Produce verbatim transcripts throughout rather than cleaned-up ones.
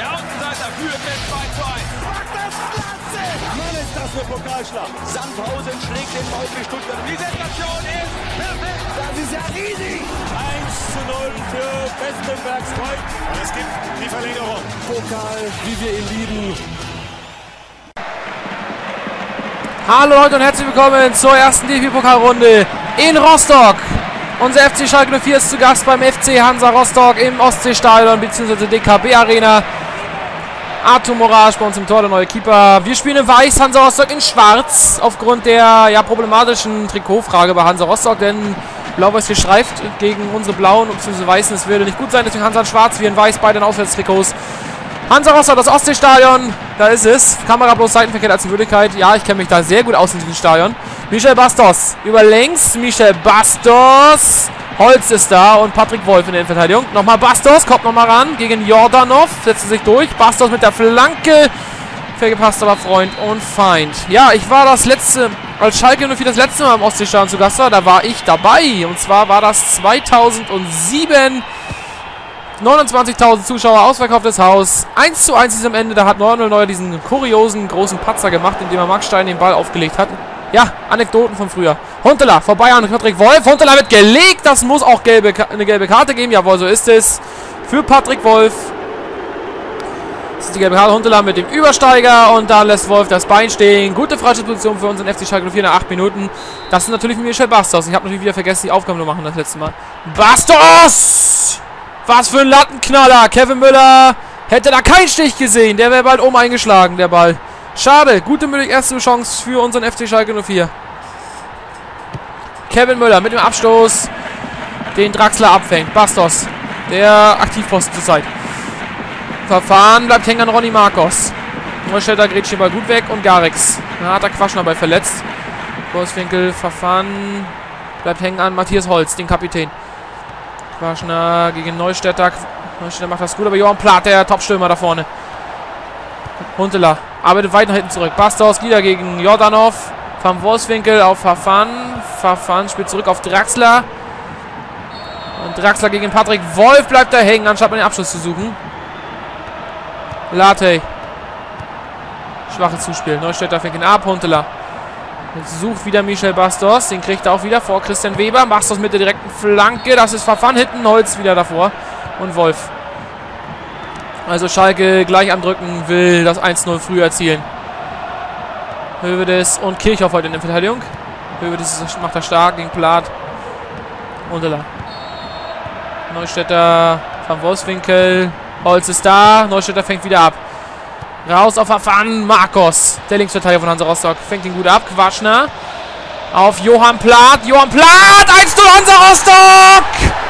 Der Außenseiter führt mit zwei zu eins. Macht das Klasse! Mann, ist das eine Pokalschlacht. Sandhausen schlägt den VfB Stuttgart. Die Sensation ist perfekt. Das ist ja riesig. eins zu null für Westenbergs Freund. Und es gibt die Verlängerung. Pokal, wie wir ihn lieben. Hallo Leute und herzlich willkommen zur ersten D F B-Pokalrunde in Rostock. Unser F C Schalke null vier ist zu Gast beim F C Hansa Rostock im Ostseestadion bzw. D K B Arena. Artur Moraes bei uns im Tor, der neue Keeper. Wir spielen in Weiß, Hansa Rostock in Schwarz. Aufgrund der ja, problematischen Trikotfrage bei Hansa Rostock, denn Blau-Weiß gestreift gegen unsere Blauen bzw. Weißen. Es würde nicht gut sein, deswegen Hansa in Schwarz, wir in Weiß, beide in Auswärtstrikots. Hansa Rostock, das Ostseestadion, da ist es. Kamera bloß Seitenverkehr als Würdigkeit. Ja, ich kenne mich da sehr gut aus in diesem Stadion. Michel Bastos über links. Michel Bastos. Holz ist da und Patrick Wolf in der Innenverteidigung. Nochmal Bastos, kommt nochmal ran gegen Jordanov. Setzt sich durch. Bastos mit der Flanke. Vergepasst aber Freund und Feind. Ja, ich war das letzte, als Schalke null vier das letzte Mal im Ostseestadion zu Gast war, da war ich dabei. Und zwar war das zweitausendsieben. neunundzwanzigtausend Zuschauer, ausverkauftes Haus. eins zu eins ist am Ende. Da hat neun null Neuer diesen kuriosen großen Patzer gemacht, indem er Max Stein den Ball aufgelegt hat. Ja, Anekdoten von früher. Huntelaar vorbei an Patrick Wolf. Huntelaar wird gelegt. Das muss auch gelbe, eine gelbe Karte geben. Jawohl, so ist es. Für Patrick Wolf. Das ist die gelbe Karte. Huntelaar mit dem Übersteiger. Und da lässt Wolf das Bein stehen. Gute Freistoßposition für unseren F C Schalke null vier nach acht Minuten. Das ist natürlich Michel Bastos. Ich habe natürlich wieder vergessen, die Aufgaben zu machen das letzte Mal. Bastos! Was für ein Lattenknaller. Kevin Müller hätte da keinen Stich gesehen. Der wäre bald oben eingeschlagen, der Ball. Schade. Gute möglich erste Chance für unseren F C Schalke null vier. Kevin Müller mit dem Abstoß. Den Draxler abfängt. Bastos. Der Aktivposten zur Zeit. Verfahren bleibt hängen an Ronny Marcos. Neustädter grätscht den Ball gut weg. Und Garrix. Da hat er Quaschner bei verletzt. Wolfswinkel. Verfahren bleibt hängen an Matthias Holz, den Kapitän. Quaschner gegen Neustädter. Neustädter macht das gut, aber Johann Plath, der Topstürmer da vorne. Huntelaar arbeitet weit nach hinten zurück. Bastos wieder gegen Jordanov. Van Wolfswinkel auf Verfahren. Verfahren spielt zurück auf Draxler. Und Draxler gegen Patrick Wolf bleibt da hängen, anstatt mal den Abschluss zu suchen. Latey. Schwaches Zuspiel. Neustädter fängt ihn ab. Huntelaar. Jetzt sucht wieder Michel Bastos. Den kriegt er auch wieder vor Christian Weber. Bastos mit der direkten Flanke. Das ist Verfahren. Hinten Holz wieder davor. Und Wolf. Also Schalke gleich am Drücken, will das eins null früh erzielen. Hövedes und Kirchhoff heute in der Verteidigung. Hövedes macht er stark gegen Plath. Huntelaar. Neustädter, Van Wolfswinkel. Holz ist da. Neustädter fängt wieder ab. Raus auf Verfahren. Marcos, der Linksverteidiger von Hansa Rostock, fängt ihn gut ab. Quaschner auf Johann Plath. Johann Plath. eins null Hansa Rostock.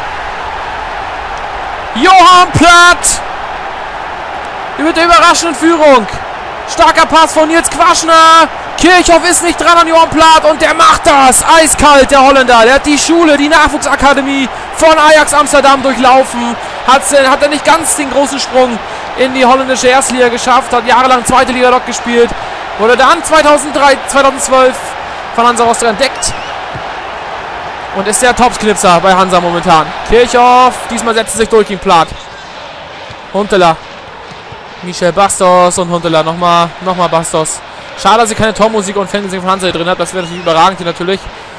Johann Plath. Mit der überraschenden Führung. Starker Pass von Nils Quaschner. Kirchhoff ist nicht dran an Johann Plath und der macht das. Eiskalt, der Holländer. Der hat die Schule, die Nachwuchsakademie von Ajax Amsterdam durchlaufen. Hat, hat er nicht ganz den großen Sprung in die holländische Erstliga geschafft. Hat jahrelang zweite Liga dort gespielt. Wurde dann zweitausenddrei, zweitausendzwölf von Hansa Rostock entdeckt. Und ist der Topsknipser bei Hansa momentan. Kirchhoff, diesmal setzt er sich durch gegen Plath. Huntelaar. Michel Bastos und Huntelaar. Nochmal, nochmal Bastos. Schade, dass ihr keine Tormusik und Fangesang von Hansa hier drin habt. Das wäre natürlich überragend hier natürlich.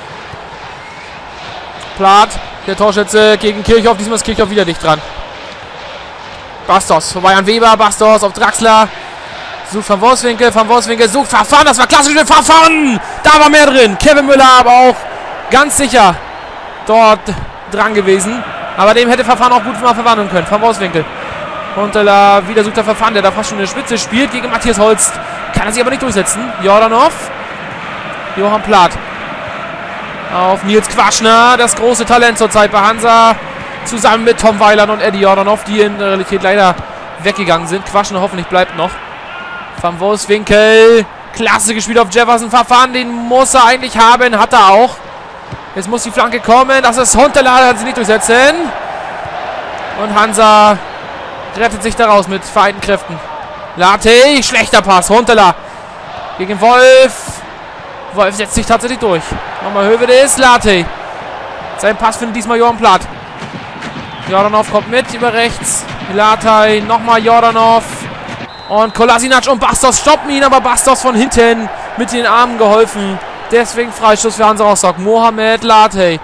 Plath, der Torschütze gegen Kirchhoff. Diesmal ist Kirchhoff wieder dicht dran. Bastos, vorbei an Weber. Bastos auf Draxler. Sucht Van Wolfswinkel. Van Wolfswinkel sucht Verfahren. Das war klassisch mit Verfahren. Da war mehr drin. Kevin Müller aber auch ganz sicher dort dran gewesen. Aber dem hätte Verfahren auch gut mal verwandeln können. Van Wolfswinkel. Huntelaar, wieder sucht der Verfahren, der da fast schon in der Spitze spielt. Gegen Matthias Holz. Kann er sich aber nicht durchsetzen. Jordanov. Johann Plath. Auf Nils Quaschner. Das große Talent zurzeit bei Hansa. Zusammen mit Tom Weiland und Eddie Jordanov, die in der Realität leider weggegangen sind. Quaschner hoffentlich bleibt noch. Van Wolfswinkel. Klasse gespielt auf Jefferson. Verfahren, den muss er eigentlich haben. Hat er auch. Jetzt muss die Flanke kommen. Das ist Huntelaar, kann sie nicht durchsetzen. Und Hansa rettet sich daraus mit vereinten Kräften. Latey, schlechter Pass. Huntelaar gegen Wolf. Wolf setzt sich tatsächlich durch. Nochmal Hövedes, Latey. Sein Pass findet diesmal Johann Plath. Jordanov kommt mit über rechts. Latai, nochmal Jordanov. Und Kolasinac und Bastos stoppen ihn, aber Bastos von hinten mit den Armen geholfen. Deswegen Freistoß für Hansa Rostock. Mohamed Latai.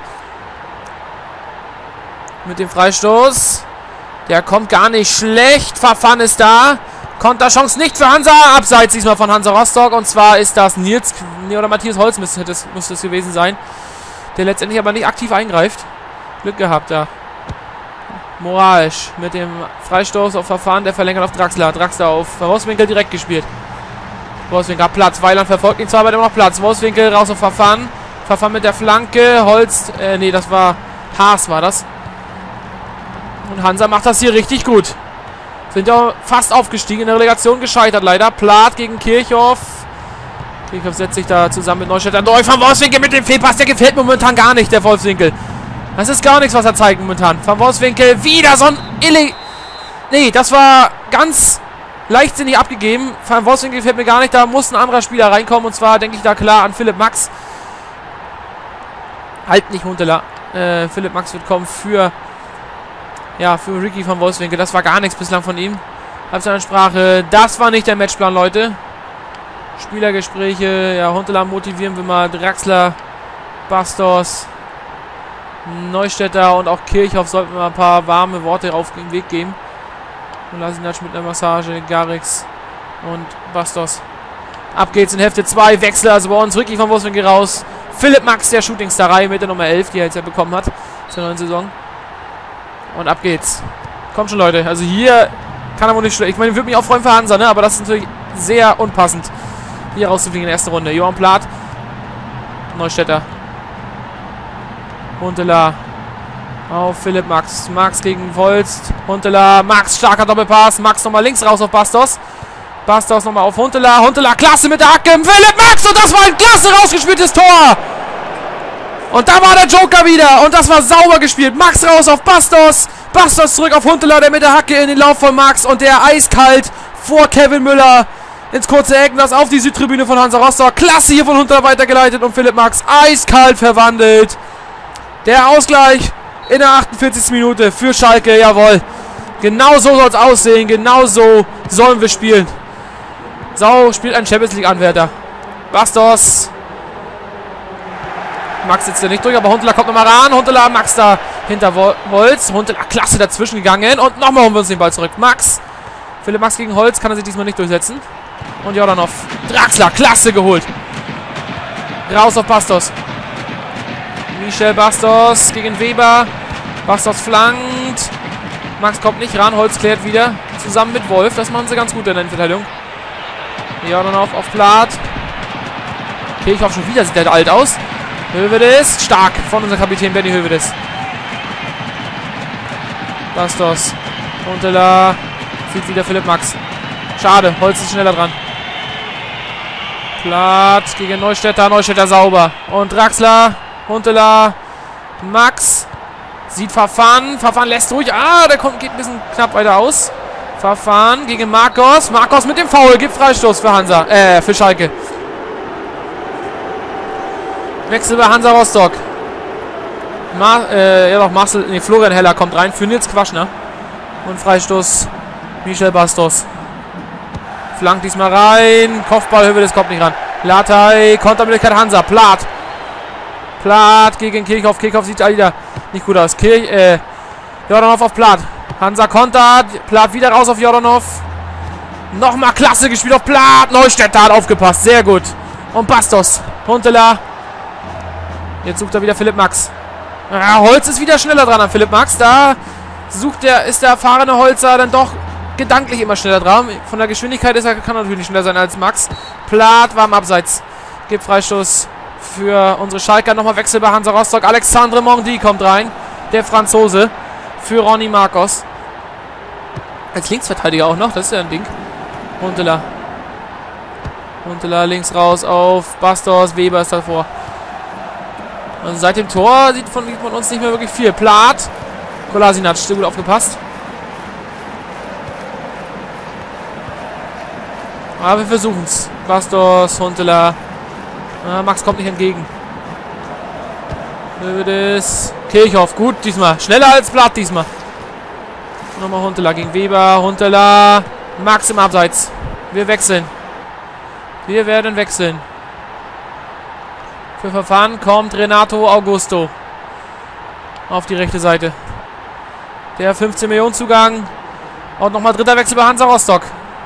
Mit dem Freistoß. Der kommt gar nicht schlecht. Verfahren ist da. Konterchance nicht für Hansa. Abseits diesmal von Hansa Rostock. Und zwar ist das Nils oder Matthias Holz müsste das, müsste das gewesen sein. Der letztendlich aber nicht aktiv eingreift. Glück gehabt da. Moraes mit dem Freistoß auf Verfahren. Der verlängert auf Draxler. Draxler auf Wolfswinkel direkt gespielt. Wolfswinkel hat Platz. Weiland verfolgt ihn zwar, aber immer noch Platz. Wolfswinkel raus auf Verfahren. Verfahren mit der Flanke. Holz. Äh, nee, das war Haas, war das. Und Hansa macht das hier richtig gut. Sind ja fast aufgestiegen. In der Relegation gescheitert leider. Plath gegen Kirchhoff. Kirchhoff setzt sich da zusammen mit Neustädter durch. Van Wolfswinkel mit dem Fehlpass. Der gefällt mir momentan gar nicht, der Wolfswinkel. Das ist gar nichts, was er zeigt momentan. Van Wolfswinkel wieder so ein Illi... Nee, das war ganz leichtsinnig abgegeben. Van Wolfswinkel gefällt mir gar nicht. Da muss ein anderer Spieler reinkommen. Und zwar denke ich da klar an Philipp Max. Halt nicht Huntelaar. Äh, Philipp Max wird kommen für... Ja, für Ricky van Wolfswinkel. Das war gar nichts bislang von ihm. Halbzeitansprache. Das war nicht der Matchplan, Leute. Spielergespräche. Ja, Huntelaar motivieren wir mal. Draxler, Bastos, Neustädter und auch Kirchhoff sollten wir mal ein paar warme Worte auf den Weg geben. Kolasinac mit einer Massage. Garrix und Bastos. Ab geht's in Hälfte zwei. Wechsel also bei uns. Ricky van Wolfswinkel raus. Philipp Max, der Shootingstar mit der Nummer elf, die er jetzt ja bekommen hat. Zur neuen Saison. Und ab geht's. Kommt schon, Leute. Also hier kann er wohl nicht schlecht. Ich meine, ich würde mich auch freuen für Hansa, ne? Aber das ist natürlich sehr unpassend, hier rauszufliegen in der ersten Runde. Johann Plath. Neustädter. Huntelaar. Auf Philipp Max. Max gegen Volst. Huntelaar. Max, starker Doppelpass. Max nochmal links raus auf Bastos. Bastos nochmal auf Huntelaar. Huntelaar, klasse mit der Hacke. Philipp Max. Und das war ein klasse rausgespieltes Tor. Und da war der Joker wieder. Und das war sauber gespielt. Max raus auf Bastos. Bastos zurück auf Huntelaar, der mit der Hacke in den Lauf von Max. Und der eiskalt vor Kevin Müller ins kurze Eck. Das auf die Südtribüne von Hansa Rostock. Klasse hier von Huntelaar weitergeleitet. Und Philipp Max eiskalt verwandelt. Der Ausgleich in der achtundvierzigsten Minute für Schalke. Jawohl. Genau so soll es aussehen. Genau so sollen wir spielen. Sau spielt ein Champions League Anwärter. Bastos. Max sitzt ja nicht durch, aber Huntelaar kommt nochmal ran. Huntelaar, Max da hinter Holz. Huntelaar, klasse dazwischen gegangen. Und nochmal holen wir uns den Ball zurück. Max. Philipp Max gegen Holz. Kann er sich diesmal nicht durchsetzen. Und Jordanov. Draxler, klasse geholt. Raus auf Bastos. Michel Bastos gegen Weber. Bastos flankt. Max kommt nicht ran. Holz klärt wieder. Zusammen mit Wolf. Das machen sie ganz gut in der Innenverteidigung. Jordanov auf Plath. Kirchhoff schon wieder. Sieht der alt aus. Hövedes, stark von unserem Kapitän Benny Hövedes. Bastos. Huntelaar. Sieht wieder Philipp Max. Schade, Holz ist schneller dran. Plath gegen Neustädter. Neustädter sauber. Und Draxler. Huntelaar. Max. Sieht Verfahren. Verfahren lässt ruhig. Ah, der kommt, geht ein bisschen knapp weiter aus. Verfahren gegen Marcos. Marcos mit dem Foul. Gibt Freistoß für Hansa. Äh, für Schalke. Wechsel bei Hansa Rostock. Ma äh, ja doch, Marcel, nee, Florian Heller kommt rein für Nils Quaschner. Und Freistoß Michel Bastos. Flankt diesmal rein. Kopfball, Hövedes kommt nicht ran. Latai, Kontermöglichkeit Hansa. Plath. Plath gegen Kirchhoff. Kirchhoff sieht da wieder nicht gut aus. Kirch, äh, Jordanov auf Plath. Hansa kontert. Plath wieder raus auf Jordanov. Nochmal klasse gespielt auf Plath. Neustädter hat aufgepasst. Sehr gut. Und Bastos. Huntelaar. Jetzt sucht er wieder Philipp Max. Ja, Holz ist wieder schneller dran an Philipp Max. Da sucht der, ist der erfahrene Holzer dann doch gedanklich immer schneller dran. Von der Geschwindigkeit ist er, kann er natürlich schneller sein als Max. Plath war am Abseits. Gibt Freistoß für unsere Schalker. Nochmal Wechsel bei Hansa Rostock. Alexandre Mondi kommt rein. Der Franzose. Für Ronny Marcos. Als Linksverteidiger auch noch. Das ist ja ein Ding. Huntelaar. Huntelaar links raus auf Bastos. Weber ist davor. Also seit dem Tor sieht von, sieht man uns nicht mehr wirklich viel. Plath. Kolasinac, sehr gut aufgepasst. Aber wir versuchen es. Bastos, Huntelaar. Ah, Max kommt nicht entgegen. Hövedes. Kirchhoff, gut diesmal. Schneller als Plath diesmal. Nochmal Huntelaar gegen Weber. Huntelaar. Max im Abseits. Wir wechseln. Wir werden wechseln. Für Verfahren kommt Renato Augusto. Auf die rechte Seite. Der fünfzehn Millionen Zugang. Und nochmal dritter Wechsel bei Hansa Rostock.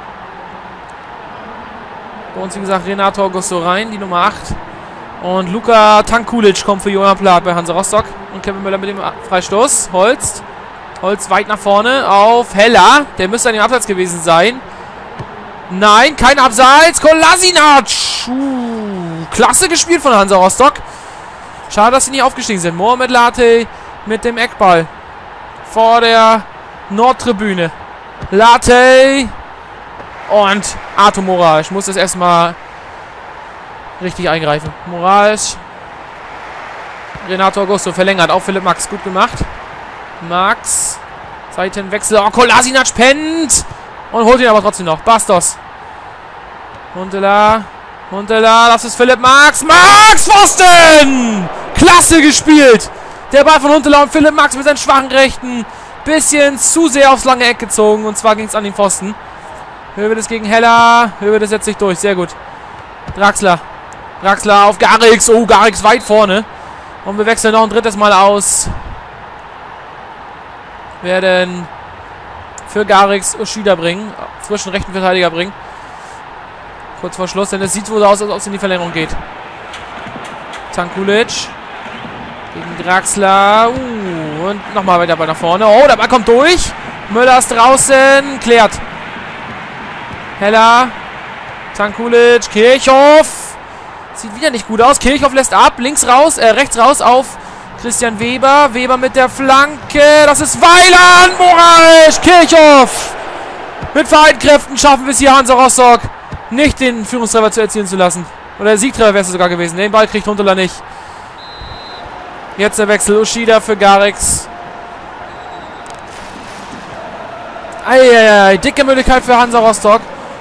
Bei uns, wie gesagt, Renato Augusto rein, die Nummer acht. Und Luka Tankulic kommt für Johann Plath bei Hansa Rostock. Und Kevin Müller mit dem Freistoß. Holst. Holst weit nach vorne auf Heller. Der müsste an dem Abseits gewesen sein. Nein, kein Abseits. Kolasinac. Uh, klasse gespielt von Hansa Rostock. Schade, dass sie nicht aufgestiegen sind. Mohamed Latte mit dem Eckball. Vor der Nordtribüne. Latte. Und Artur Moraes. Ich muss das erstmal richtig eingreifen. Moraes. Renato Augusto verlängert. Auf Philipp Max. Gut gemacht. Max. Seitenwechsel. Oh, Kolasinac pennt. Und holt ihn aber trotzdem noch. Bastos. Huntelaar. Huntelaar. Das ist Philipp Max. Max Pfosten! Klasse gespielt. Der Ball von Huntelaar und Philipp Max mit seinen schwachen Rechten. Bisschen zu sehr aufs lange Eck gezogen. Und zwar ging es an den Pfosten. Höwedes gegen Heller. Höwedes setzt sich durch. Sehr gut. Draxler. Draxler auf Garrix. Oh, Garrix weit vorne. Und wir wechseln noch ein drittes Mal aus. Werden für Garrix Ushida bringen. Frischen rechten Verteidiger bringen. Kurz vor Schluss, denn es sieht so aus, als ob es in die Verlängerung geht. Tankulic. Gegen Draxler. Uh, und nochmal weiter Ball nach vorne. Oh, der Ball kommt durch. Müller ist draußen. Klärt. Heller. Tankulic. Kirchhoff. Sieht wieder nicht gut aus. Kirchhoff lässt ab. Links raus, äh, rechts raus auf Christian Weber. Weber mit der Flanke. Das ist Weiland. Moraes. Kirchhoff. Mit vereinten Kräften schaffen wir es hier, Hansa Rostock, nicht den Führungstreffer zu erzielen zu lassen. Oder der Siegtreffer wäre es sogar gewesen. Den Ball kriegt Huntelaar nicht. Jetzt der Wechsel. Ushida für Garrix. Eieiei. Dicke Möglichkeit für Hansa Rostock.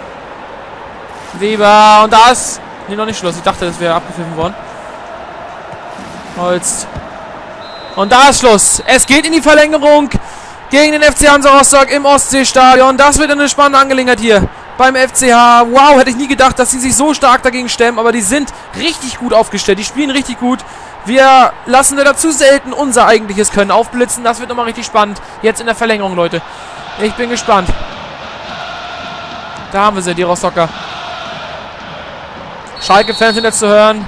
Weber. Und da ist... Nee, noch nicht Schluss. Ich dachte, das wäre abgepfiffen worden. Holst. Und da ist Schluss. Es geht in die Verlängerung gegen den F C Hansa Rostock im Ostseestadion. Das wird eine spannende Angelegenheit hier beim F C H. Wow, hätte ich nie gedacht, dass sie sich so stark dagegen stemmen. Aber die sind richtig gut aufgestellt. Die spielen richtig gut. Wir lassen da dazu selten unser eigentliches Können aufblitzen. Das wird nochmal richtig spannend. Jetzt in der Verlängerung, Leute. Ich bin gespannt. Da haben wir sie, die Rostocker. Schalke-Fans sind jetzt zu hören.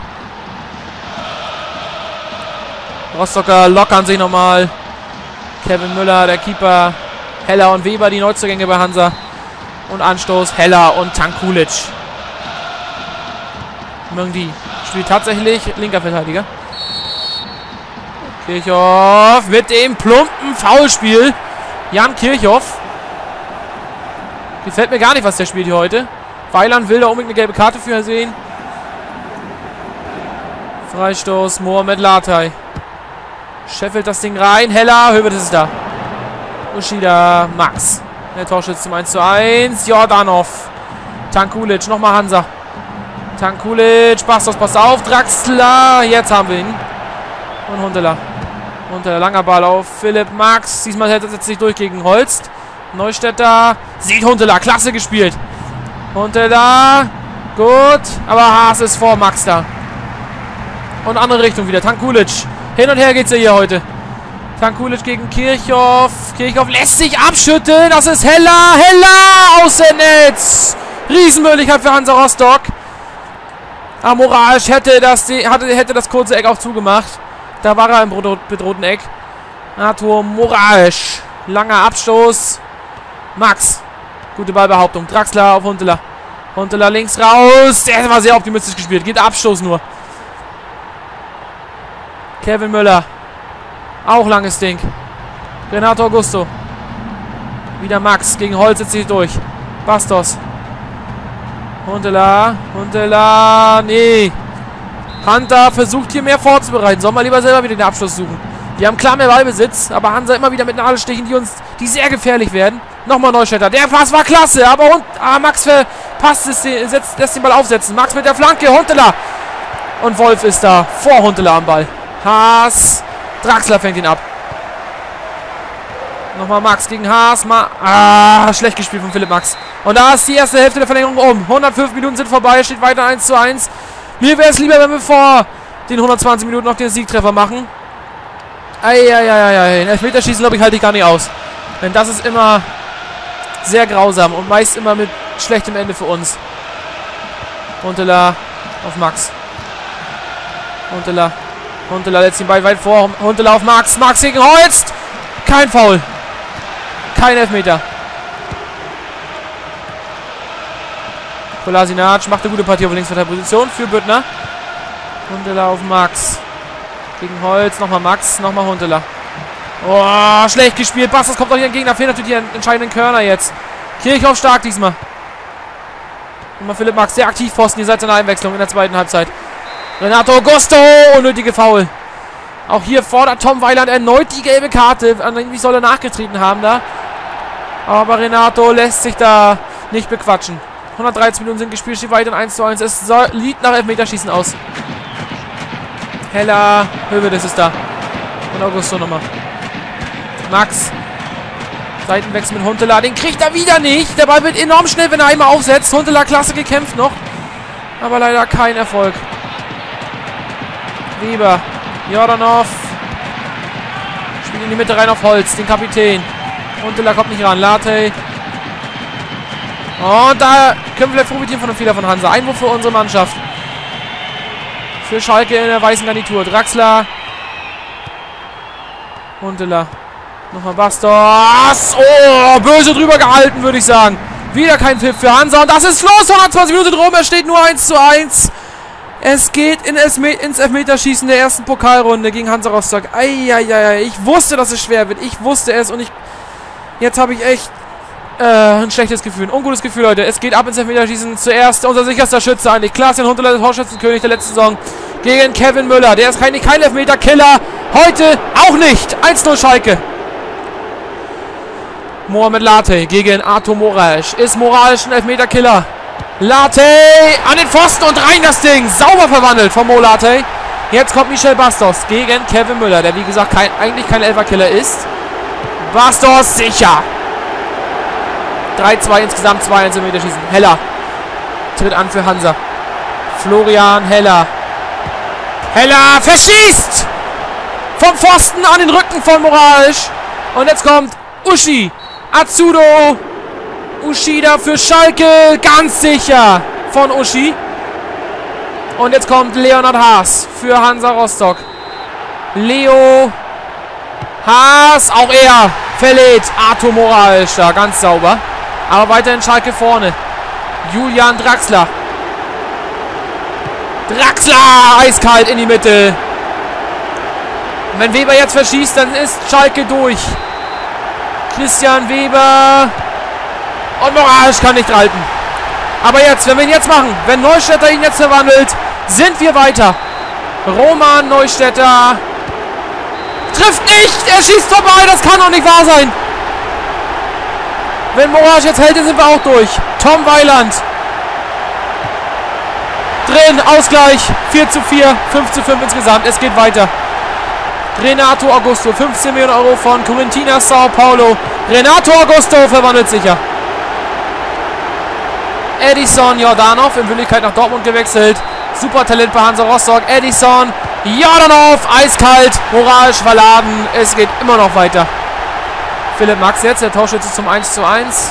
Rostocker lockern sich nochmal. Kevin Müller, der Keeper. Heller und Weber, die Neuzugänge bei Hansa. Und Anstoß, Heller und Tankulic. Möngdi spielt tatsächlich linker Verteidiger. Kirchhoff mit dem plumpen Foulspiel. Jan Kirchhoff. Gefällt mir gar nicht, was der spielt hier heute. Weiland will da unbedingt eine gelbe Karte für sehen. Freistoß, Mohamed Latte. Scheffelt das Ding rein. Heller, Höwedes ist da. Ushida, Max. Der Torschütze zum eins zu eins. Jordanov. Tankulic, nochmal Hansa. Tankulic, Bastos, pass auf. Draxler, jetzt haben wir ihn. Und Huntelaar. Huntelaar, langer Ball auf Philipp Max. Diesmal setzt er sich durch gegen Holst. Neustädter. Sieht Huntelaar, klasse gespielt. Huntelaar, gut. Aber Haas ist vor Max da. Und andere Richtung wieder. Tankulic. Hin und her geht's ja hier heute. Tankulic gegen Kirchhoff. Kirchhoff lässt sich abschütteln. Das ist Heller. Heller aus dem Netz. Riesenmöglichkeit für Hansa Rostock. Ah, Moraes hätte das, hatte, hätte das kurze Eck auch zugemacht. Da war er im bedrohten Eck. Artur Moraes. Langer Abstoß. Max. Gute Ballbehauptung. Draxler auf Huntelaar. Huntelaar links raus. Der war sehr optimistisch gespielt. Geht Abstoß nur. Kevin Müller. Auch langes Ding. Renato Augusto. Wieder Max. Gegen Holz setzt sich durch. Bastos. Huntelaar. Huntelaar. Nee. Hunter versucht hier mehr vorzubereiten. Soll mal lieber selber wieder den Abschluss suchen. Wir haben klar mehr Ballbesitz. Aber Hansa immer wieder mit Nadelstichen, die uns, die sehr gefährlich werden. Nochmal Neustädter. Der Pass war klasse. Aber und, ah, Max verpasst es. Setzt, lässt den Ball aufsetzen. Max mit der Flanke. Huntelaar. Und Wolf ist da. Vor Huntelaar am Ball. Haas. Draxler fängt ihn ab. Nochmal Max gegen Haas. Ma ah, schlecht gespielt von Philipp Max. Und da ist die erste Hälfte der Verlängerung um. hundertfünf Minuten sind vorbei. Steht weiter eins zu eins. Mir wäre es lieber, wenn wir vor den hundertzwanzig Minuten noch den Siegtreffer machen. Eieieiei. Elfmeterschießen, glaube ich, halte ich gar nicht aus. Denn das ist immer sehr grausam und meist immer mit schlechtem Ende für uns. Huntelaar auf Max. Huntelaar. Huntelaar lässt ihn Ball weit vor. Huntelaar auf Max. Max gegen Holst. Kein Foul. Kein Elfmeter. Kolasinac macht eine gute Partie auf Linksverteidigerposition für Büttner. Huntelaar auf Max. Gegen Holz. Nochmal Max. Nochmal Huntelaar. Oh, schlecht gespielt. Bastos kommt doch hier entgegen. Da fehlen natürlich die entscheidenden Körner jetzt. Kirchhoff stark diesmal. Nochmal Philipp Max. Sehr aktiv Posten hier seit seiner Einwechslung in der zweiten Halbzeit. Renato Augusto. Unnötige Foul. Auch hier fordert Tom Weiland erneut die gelbe Karte. Irgendwie soll er nachgetreten haben da. Aber Renato lässt sich da nicht bequatschen. hundertdreizehn Minuten sind gespielt, steht weiter eins zu eins. Es soll, liegt nach Elfmeterschießen aus. Heller, Höwedes ist da. Und Augusto nochmal. Max. Seitenwechsel mit Huntelaar. Den kriegt er wieder nicht. Der Ball wird enorm schnell, wenn er einmal aufsetzt. Huntelaar klasse gekämpft noch. Aber leider kein Erfolg. Weber. Jordanov. Spielt in die Mitte rein auf Holz, den Kapitän. Huntelaar kommt nicht ran. Late. Und da können wir vielleicht profitieren von einem Fehler von Hansa. Einwurf für unsere Mannschaft. Für Schalke in der weißen Garnitur. Draxler. Huntelaar. Nochmal Bastos. Oh, böse drüber gehalten, würde ich sagen. Wieder kein Pfiff für Hansa. Und das ist los. hundertzwanzig Minuten rum. Es steht nur eins zu eins. Es geht in Elfme ins Elfmeterschießen der ersten Pokalrunde gegen Hansa Rostock. Eieiei. Ich wusste, dass es schwer wird. Ich wusste es. Und ich... Jetzt habe ich echt... Äh, ein schlechtes Gefühl. Ein ungutes Gefühl, Leute. Es geht ab ins Elfmeterschießen. Zuerst unser sicherster Schütze eigentlich. Klaas-Jan Huntelaar, der Torschützenkönig der letzten Saison. Gegen Kevin Müller. Der ist kein, kein Elfmeter-Killer. Heute auch nicht. eins null Schalke. Mohamed Late gegen Artur Moraes. Ist Moraes ein Elfmeter-Killer? Late an den Pfosten und rein das Ding. Sauber verwandelt von Mo Late. Jetzt kommt Michel Bastos gegen Kevin Müller, der wie gesagt kein, eigentlich kein Elfer-Killer ist. Bastos sicher. drei zwei insgesamt, zwei eins im Elfmeterschießen. Heller tritt an für Hansa. Florian Heller. Heller verschießt! Vom Pfosten an den Rücken von Moraes. Und jetzt kommt Uschi. Atsudo. Ushida für Schalke. Ganz sicher von Uschi. Und jetzt kommt Leonhard Haas für Hansa Rostock. Leo Haas. Auch er verlädt Artur Moraes da. Ganz sauber. Aber weiterhin Schalke vorne. Julian Draxler. Draxler. Eiskalt in die Mitte. Und wenn Weber jetzt verschießt, dann ist Schalke durch. Christian Weber. Und Moraes kann nicht halten. Aber jetzt, wenn wir ihn jetzt machen, wenn Neustädter ihn jetzt verwandelt, sind wir weiter. Roman Neustädter trifft nicht. Er schießt vorbei. Das kann doch nicht wahr sein. Wenn Moraes jetzt hält, dann sind wir auch durch. Tom Weiland. Drin, Ausgleich. vier zu vier, fünf zu fünf insgesamt. Es geht weiter. Renato Augusto, fünfzehn Millionen Euro von Corinthians Sao Paulo. Renato Augusto verwandelt sicher. Edison Jordanov, in Wirklichkeit nach Dortmund gewechselt. Super Talent bei Hansa Rostock. Edison Jordanov, eiskalt. Moraes verladen. Es geht immer noch weiter. Philipp Max jetzt, der Torschütze zum eins zu eins.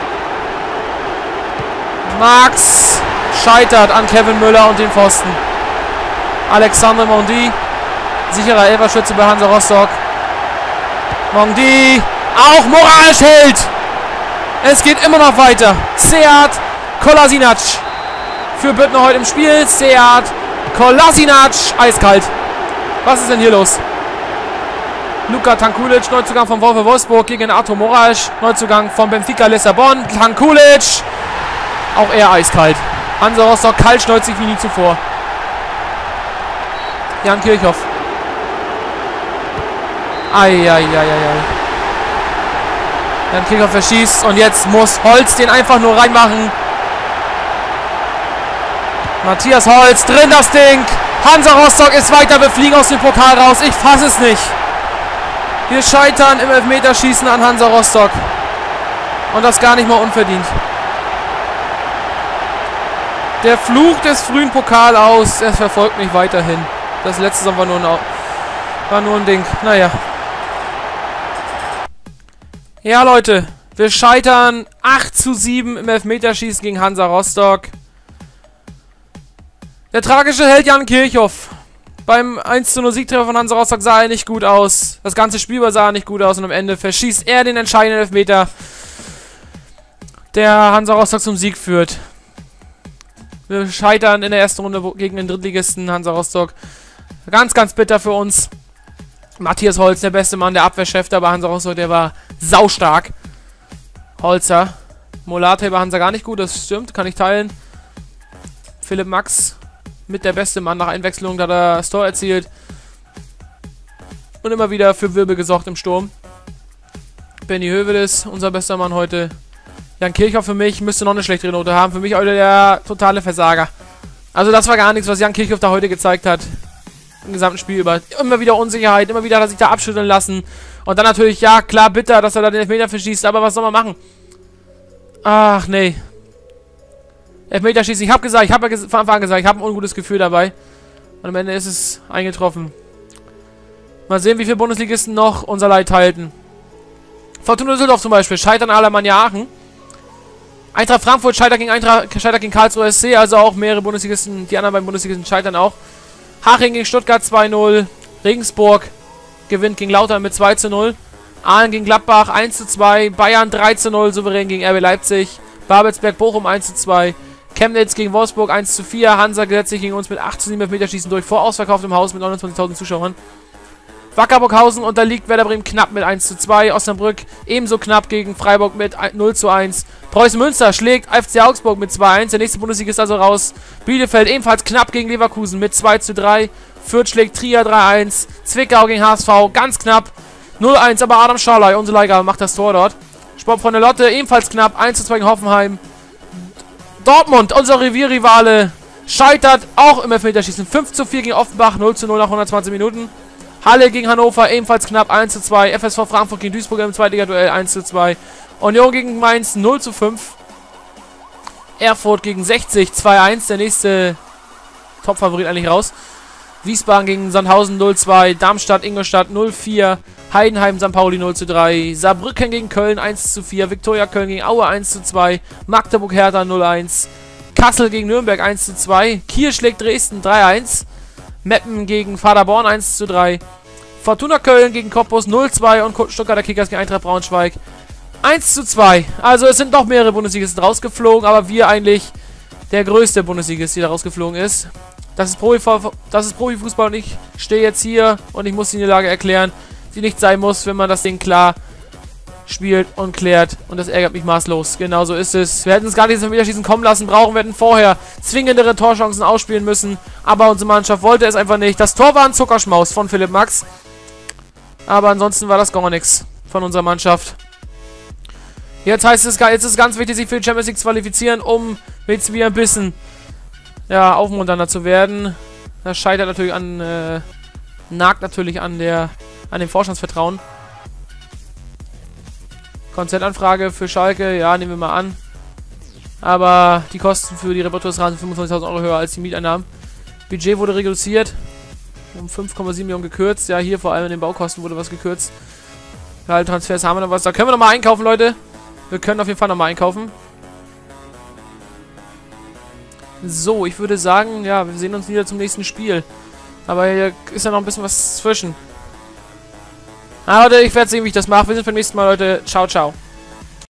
Max scheitert an Kevin Müller und den Pfosten. Alexandre Mondi, sicherer Elferschütze bei Hansa Rostock. Mondi, auch Moraes hält. Es geht immer noch weiter. Sead Kolasinac für Büttner heute im Spiel. Sead Kolasinac, eiskalt. Was ist denn hier los? Luka Tankulic, Neuzugang vom VfL Wolfsburg gegen Artur Moraes. Neuzugang von Benfica Lissabon. Tankulic, auch er eiskalt. Hansa Rostock kaltschnäuzig wie nie zuvor. Jan Kirchhoff. Eieieiei. Jan Kirchhoff verschießt und jetzt muss Holz den einfach nur reinmachen. Matthias Holz, drin das Ding. Hansa Rostock ist weiter, wir fliegen aus dem Pokal raus. Ich fasse es nicht. Wir scheitern im Elfmeterschießen an Hansa Rostock. Und das gar nicht mal unverdient. Der Fluch des frühen Pokal aus, es verfolgt mich weiterhin. Das letzte Saison war nur ein, war nur ein Ding. Naja. Ja, Leute. Wir scheitern acht zu sieben im Elfmeterschießen gegen Hansa Rostock. Der tragische Held Jan Kirchhoff. Beim eins zu null Siegtreffer von Hansa Rostock sah er nicht gut aus. Das ganze Spiel sah nicht gut aus. Und am Ende verschießt er den entscheidenden Elfmeter, der Hansa Rostock zum Sieg führt. Wir scheitern in der ersten Runde gegen den Drittligisten Hansa Rostock. Ganz, ganz bitter für uns. Matthias Holz, der beste Mann, der Abwehrchef da bei Hansa Rostock, der war saustark. Holzer. Molate bei Hansa gar nicht gut, das stimmt, kann ich teilen. Philipp Max mit der beste Mann nach Einwechslung, da hat er das Tor erzielt. Und immer wieder für Wirbel gesorgt im Sturm. Benny Hövedes, unser bester Mann heute. Jan Kirchhoff für mich müsste noch eine schlechtere Note haben. Für mich heute der totale Versager. Also das war gar nichts, was Jan Kirchhoff da heute gezeigt hat. Im gesamten Spiel über. Immer wieder Unsicherheit, immer wieder hat er sich da abschütteln lassen. Und dann natürlich, ja, klar, bitter, dass er da den Elfmeter verschießt, aber was soll man machen? Ach, nee. Elfmeterschießen, ich habe gesagt, ich habe ja von Anfang an gesagt, ich habe ein ungutes Gefühl dabei. Und am Ende ist es eingetroffen. Mal sehen, wie viele Bundesligisten noch unser Leid halten. Fortuna Düsseldorf zum Beispiel, scheitern Alemannia Aachen. Eintracht Frankfurt scheitert gegen, Eintracht, scheitert gegen Karlsruhe S C, also auch mehrere Bundesligisten, die anderen beiden Bundesligisten scheitern auch. Haching gegen Stuttgart zwei null. Regensburg gewinnt gegen Lautern mit zwei zu null. Aalen gegen Gladbach eins zu zwei. Bayern drei zu null, souverän gegen R B Leipzig. Babelsberg-Bochum eins zu zwei. Chemnitz gegen Wolfsburg eins zu vier. Hansa gesetzt sich gegen uns mit acht zu sieben Elfmeterschießen durch. Vor ausverkauftem Haus mit neunundzwanzigtausend Zuschauern. Wacker Burghausen unterliegt Werder Bremen knapp mit eins zu zwei. Osnabrück ebenso knapp gegen Freiburg mit null zu eins. Preußen Münster schlägt F C Augsburg mit zwei eins. Der nächste Bundesliga ist also raus. Bielefeld ebenfalls knapp gegen Leverkusen mit zwei zu drei. Fürth schlägt Trier drei eins. Zwickau gegen H S V ganz knapp null eins. Aber Adam Scharley, unsere Leihgabe, macht das Tor dort. Sportfreunde Lotte ebenfalls knapp eins zu zwei gegen Hoffenheim. Dortmund, unser Revierrivale, scheitert auch im Elfmeterschießen. fünf zu vier gegen Offenbach, null zu null nach hundertzwanzig Minuten. Halle gegen Hannover ebenfalls knapp eins zu zwei. F S V Frankfurt gegen Duisburg im Zweitliga-Duell eins zu zwei. Union gegen Mainz null zu fünf. Erfurt gegen sechzig zwei eins. Der nächste Top-Favorit eigentlich raus. Wiesbaden gegen Sandhausen null zu zwei. Darmstadt, Ingolstadt null zu vier. Heidenheim, Sankt Pauli null zu drei. Saarbrücken gegen Köln eins zu vier. Viktoria Köln gegen Aue eins zu zwei. Magdeburg Hertha null zu eins. Kassel gegen Nürnberg eins zu zwei. Kiel schlägt Dresden drei eins. Meppen gegen Paderborn eins zu drei. Fortuna Köln gegen Cottbus null zu zwei. Und Stuttgarter Kickers gegen Eintracht Braunschweig eins zu zwei. Also es sind doch mehrere Bundesligisten rausgeflogen, aber wir eigentlich der größte Bundesligist, der rausgeflogen ist. Das ist, Profifußball, das ist Profifußball und ich stehe jetzt hier und ich muss die Niederlage erklären, die nicht sein muss, wenn man das Ding klar spielt und klärt. Und das ärgert mich maßlos. Genau so ist es. Wir hätten es gar nicht zum Wiederschießen kommen lassen brauchen. Wir hätten vorher zwingendere Torchancen ausspielen müssen. Aber unsere Mannschaft wollte es einfach nicht. Das Tor war ein Zuckerschmaus von Philipp Max. Aber ansonsten war das gar nichts von unserer Mannschaft. Jetzt heißt es, jetzt ist es ganz wichtig, sich für die Champions League zu qualifizieren, um jetzt wieder ein bisschen ja, aufmunternder zu werden. Das scheitert natürlich an, äh, nagt natürlich an der, an dem Vorstandsvertrauen. Konzertanfrage für Schalke, ja, nehmen wir mal an. Aber die Kosten für die Repertoiresraten sind fünfundzwanzigtausend Euro höher als die Mieteinnahmen. Budget wurde reduziert, um fünf Komma sieben Millionen gekürzt. Ja, hier vor allem in den Baukosten wurde was gekürzt. Transfers haben wir noch was. Da können wir noch mal einkaufen, Leute. Wir können auf jeden Fall noch mal einkaufen. So, ich würde sagen, ja, wir sehen uns wieder zum nächsten Spiel. Aber hier ist ja noch ein bisschen was zwischen. Aber Leute, ich werde sehen, wie ich das mache. Wir sehen uns beim nächsten Mal, Leute. Ciao, ciao.